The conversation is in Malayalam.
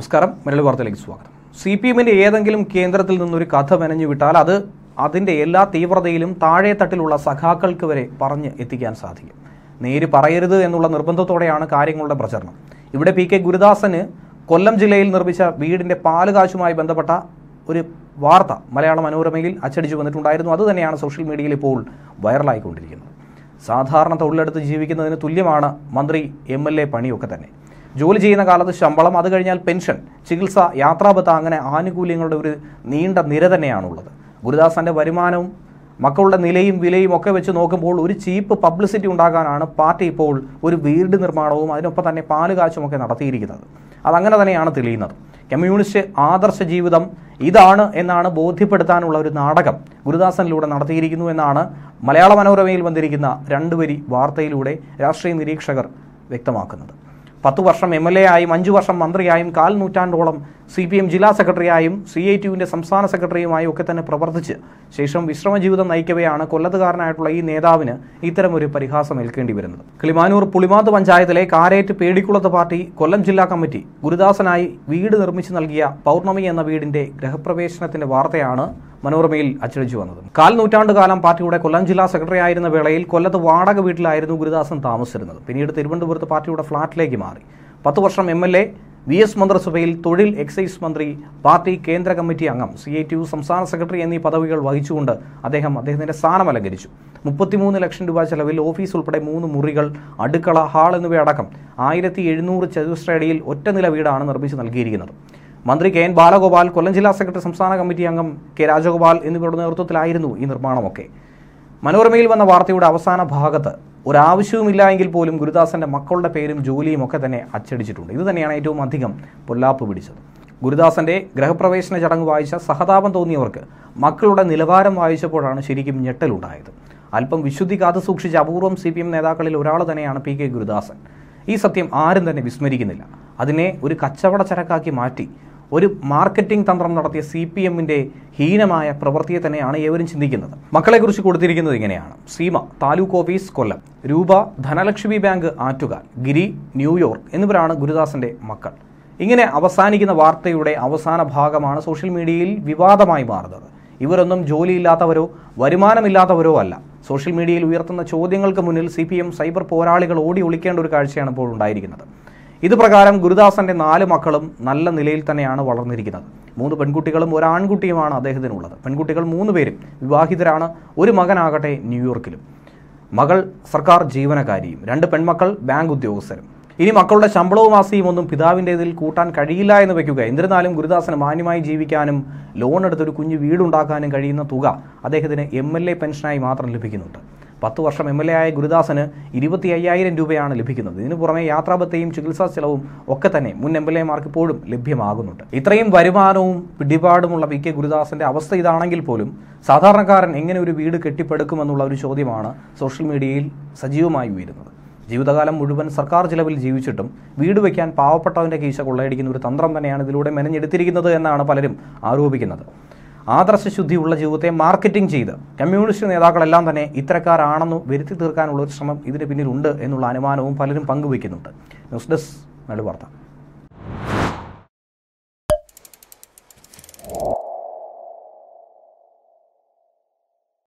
നമസ്കാരം. മലയാളി വാർത്തയിലേക്ക് സ്വാഗതം. CPM-ന്റെ ഏതെങ്കിലും കേന്ദ്രത്തിൽ നിന്നൊരു കഥ മെനഞ്ഞു വിട്ടാൽ അത് അതിൻ്റെ എല്ലാ തീവ്രതയിലും താഴെത്തട്ടിലുള്ള സഖാക്കൾക്ക് വരെ പറഞ്ഞ് എത്തിക്കാൻ സാധിക്കും. നേര് പറയരുത് എന്നുള്ള നിർബന്ധത്തോടെയാണ് കാര്യങ്ങളുടെ പ്രചരണം. ഇവിടെ PK ഗുരുദാസന് കൊല്ലം ജില്ലയിൽ നിർമ്മിച്ച വീടിൻ്റെ പാലുകാശുമായി ബന്ധപ്പെട്ട ഒരു വാർത്ത മലയാള മനോരമയിൽ അച്ചടിച്ചു വന്നിട്ടുണ്ടായിരുന്നു. അതുതന്നെയാണ് സോഷ്യൽ മീഡിയയിൽ ഇപ്പോൾ വൈറലായിക്കൊണ്ടിരിക്കുന്നത്. സാധാരണ തൊഴിലെടുത്ത് ജീവിക്കുന്നതിന് തുല്യമാണ് മന്ത്രി MLA പണിയൊക്കെ തന്നെ. ജോലി ചെയ്യുന്ന കാലത്ത് ശമ്പളം, അത് കഴിഞ്ഞാൽ പെൻഷൻ, ചികിത്സ, യാത്രാബത്ത, അങ്ങനെ ആനുകൂല്യങ്ങളുടെ ഒരു നീണ്ട നിര തന്നെയാണുള്ളത്. ഗുരുദാസന്റെ വരുമാനവും മക്കളുടെ നിലയും വിലയും ഒക്കെ വെച്ച് നോക്കുമ്പോൾ ഒരു ചീപ്പ് പബ്ലിസിറ്റി ഉണ്ടാകാനാണ് പാർട്ടി ഇപ്പോൾ ഒരു വീട് നിർമ്മാണവും അതിനൊപ്പം തന്നെ പാലുകാച്ചുമൊക്കെ നടത്തിയിരിക്കുന്നത്. അതങ്ങനെ തന്നെയാണ് തെളിയുന്നത്. കമ്മ്യൂണിസ്റ്റ് ആദർശ ജീവിതം ഇതാണ് എന്നാണ് ബോധ്യപ്പെടുത്താനുള്ള ഒരു നാടകം ഗുരുദാസനിലൂടെ നടത്തിയിരിക്കുന്നു എന്നാണ് മലയാള മനോരമയിൽ വന്നിരിക്കുന്ന 2 വരി വാർത്തയിലൂടെ രാഷ്ട്രീയ നിരീക്ഷകർ വ്യക്തമാക്കുന്നത്. 10 വർഷം MLA ആയും 5 വർഷം മന്ത്രിയായും 1/4 നൂറ്റാണ്ടോളം CPM ജില്ലാ സെക്രട്ടറിയായും CITUവിൻ്റെ സംസ്ഥാന സെക്രട്ടറിയുമായും ഒക്കെ തന്നെ പ്രവർത്തിച്ച് ശേഷം വിശ്രമജീവിതം നയിക്കവെയാണ് കൊല്ലത്തുകാരനായിട്ടുള്ള ഈ നേതാവിന് ഇത്തരമൊരു പരിഹാസം ഏൽക്കേണ്ടി വരുന്നത്. കിളിമാനൂർ പുളിമാത്ത് പഞ്ചായത്തിലെ കാരേറ്റ് പേടിക്കുളത്ത് പാർട്ടി കൊല്ലം ജില്ലാ കമ്മിറ്റി ഗുരുദാസനായി വീട് നിർമ്മിച്ചു നൽകിയ പൗർണമി എന്ന വീടിന്റെ ഗൃഹപ്രവേശനത്തിന്റെ വാർത്തയാണ് മനോരമയിൽ അച്ചടിച്ചു വന്നത്. 1/4 നൂറ്റാണ്ട് കാലം പാർട്ടിയുടെ കൊല്ലം ജില്ലാ സെക്രട്ടറി ആയിരുന്ന വേളയിൽ കൊല്ലത്ത് വാടക വീട്ടിലായിരുന്നു ഗുരുദാസൻ താമസിച്ചിരുന്നത്. പിന്നീട് തിരുവനന്തപുരത്ത് പാർട്ടിയുടെ ഫ്ളാറ്റിലേക്ക് മാറി. 10 വർഷം MLA, VS മന്ത്രിസഭയിൽ തൊഴിൽ എക്സൈസ് മന്ത്രി, പാർട്ടി കേന്ദ്ര കമ്മിറ്റി അംഗം, CITU സംസ്ഥാന സെക്രട്ടറി എന്നീ പദവികൾ വഹിച്ചുകൊണ്ട് അദ്ദേഹത്തിന്റെ സ്ഥാനം അലങ്കരിച്ചു. 33 ലക്ഷം രൂപ ചെലവിൽ ഓഫീസ് ഉൾപ്പെടെ 3 മുറികൾ, അടുക്കള, ഹാൾ എന്നിവയടക്കം 1700 ചതുരശ്ര അടിയിൽ ഒറ്റ നില വീടാണ് നിർമ്മിച്ചു നൽകിയിരിക്കുന്നത്. മന്ത്രി KN ബാലഗോപാൽ, കൊല്ലം ജില്ലാ സെക്രട്ടറി, സംസ്ഥാന കമ്മിറ്റി അംഗം K രാജഗോപാൽ എന്നിവരുടെ നേതൃത്വത്തിലായിരുന്നു ഈ നിർമ്മാണമൊക്കെ. മനോരമയിൽ വന്ന വാർത്തയുടെ അവസാന ഭാഗത്ത് ഒരാവശ്യവുമില്ല എങ്കിൽ പോലും ഗുരുദാസന്റെ മക്കളുടെ പേരും ജോലിയും ഒക്കെ തന്നെ അച്ചടിച്ചിട്ടുണ്ട്. ഇത് തന്നെയാണ് ഏറ്റവും അധികം പൊല്ലാപ്പ് പിടിച്ചത്. ഗുരുദാസന്റെ ഗൃഹപ്രവേശന ചടങ്ങ് വായിച്ച സഹതാപം തോന്നിയവർക്ക് മക്കളുടെ നിലവാരം വായിച്ചപ്പോഴാണ് ശരിക്കും ഞെട്ടലുണ്ടായത്. അല്പം വിശുദ്ധി കാത്തു സൂക്ഷിച്ച അപൂർവം CPM നേതാക്കളിൽ ഒരാൾ തന്നെയാണ് PK ഗുരുദാസൻ. ഈ സത്യം ആരും തന്നെ വിസ്മരിക്കുന്നില്ല. അതിനെ ഒരു കച്ചവട ചരക്കാക്കി മാറ്റി ഒരു മാർക്കറ്റിംഗ് തന്ത്രം നടത്തിയ CPM-ന്റെ ഹീനമായ പ്രവൃത്തിയെ തന്നെയാണ് ഏവരും ചിന്തിക്കുന്നത്. മക്കളെക്കുറിച്ച് കൊടുത്തിരിക്കുന്നത് ഇങ്ങനെയാണ്: Seema, taluk office Kollam; Rupa, Dhanalakshmi bank Attukal; Giri, New York എന്നിവരാണ് ഗുരുദാസന്റെ മക്കൾ. ഇങ്ങനെ അവസാനിക്കുന്ന വാർത്തയുടെ അവസാന ഭാഗമാണ് സോഷ്യൽ മീഡിയയിൽ വിവാദമായി മാറുന്നത്. ഇവരൊന്നും ജോലിയില്ലാത്തവരോ വരുമാനമില്ലാത്തവരോ അല്ല. സോഷ്യൽ മീഡിയയിൽ ഉയർത്തുന്ന ചോദ്യങ്ങൾക്ക് മുന്നിൽ CPM സൈബർ പോരാളികൾ ഓടി ഒളിക്കേണ്ട ഒരു കാഴ്ചയാണ് ഇപ്പോൾ ഉണ്ടായിരിക്കുന്നത്. ഇത് പ്രകാരം ഗുരുദാസന്റെ 4 മക്കളും നല്ല നിലയിൽ തന്നെയാണ് വളർന്നിരിക്കുന്നത്. 3 പെൺകുട്ടികളും 1 ആൺകുട്ടിയുമാണ് അദ്ദേഹത്തിനുള്ളത്. പെൺകുട്ടികൾ 3 പേരും വിവാഹിതരാണ്. ഒരു മകനാകട്ടെ ന്യൂയോർക്കിലും. മകൾ സർക്കാർ ജീവനക്കാരിയും. 2 പെൺമക്കൾ ബാങ്ക് ഉദ്യോഗസ്ഥരും. ഇനി മക്കളുടെ ശമ്പളവും ആസ്തിയും ഒന്നും പിതാവിൻ്റെതിൽ കൂട്ടാൻ കഴിയില്ല എന്ന് വയ്ക്കുക. എന്നിരുന്നാലും ഗുരുദാസന് മാന്യമായി ജീവിക്കാനും ലോൺ എടുത്തൊരു കുഞ്ഞു വീടുണ്ടാക്കാനും കഴിയുന്ന തുക അദ്ദേഹത്തിന് MLA പെൻഷനായി മാത്രം ലഭിക്കുന്നുണ്ട്. 10 വർഷം MLA ആയ ഗുരുദാസന് 25,000 രൂപയാണ് ലഭിക്കുന്നത്. ഇതിനു പുറമെ യാത്രാബത്തയും ചികിത്സാ ചെലവും ഒക്കെ തന്നെ മുൻ MLA-മാർക്ക് ഇപ്പോഴും ലഭ്യമാകുന്നുണ്ട്. ഇത്രയും വരുമാനവും പിടിപാടുമുള്ള PK ഗുരുദാസന്റെ അവസ്ഥ ഇതാണെങ്കിൽ പോലും സാധാരണക്കാരൻ എങ്ങനെ ഒരു വീട് കെട്ടിപ്പടുക്കുമെന്നുള്ള ഒരു ചോദ്യമാണ് സോഷ്യൽ മീഡിയയിൽ സജീവമായി ഉയരുന്നത്. ജീവിതകാലം മുഴുവൻ സർക്കാർ ചിലവിൽ ജീവിച്ചിട്ടും വീട് വയ്ക്കാൻ പാവപ്പെട്ടവന്റെ കീശ കൊള്ളയടിക്കുന്ന ഒരു തന്ത്രം തന്നെയാണ് ഇതിലൂടെ മെനഞ്ഞെടുത്തിരിക്കുന്നത് എന്നാണ് പലരും ആരോപിക്കുന്നത്. ആദർശശുദ്ധിയുള്ള ജീവിതത്തെ മാർക്കറ്റിംഗ് ചെയ്ത് കമ്മ്യൂണിസ്റ്റ് നേതാക്കളെല്ലാം തന്നെ ഇത്തരക്കാരാണെന്ന് വരുത്തി തീർക്കാനുള്ള ഒരു ശ്രമം ഇതിന് പിന്നിലുണ്ട് എന്നുള്ള അനുമാനവും പലരും പങ്കുവയ്ക്കുന്നുണ്ട്. ന്യൂസ് ഡെസ്ക് മലയാളി വാർത്ത.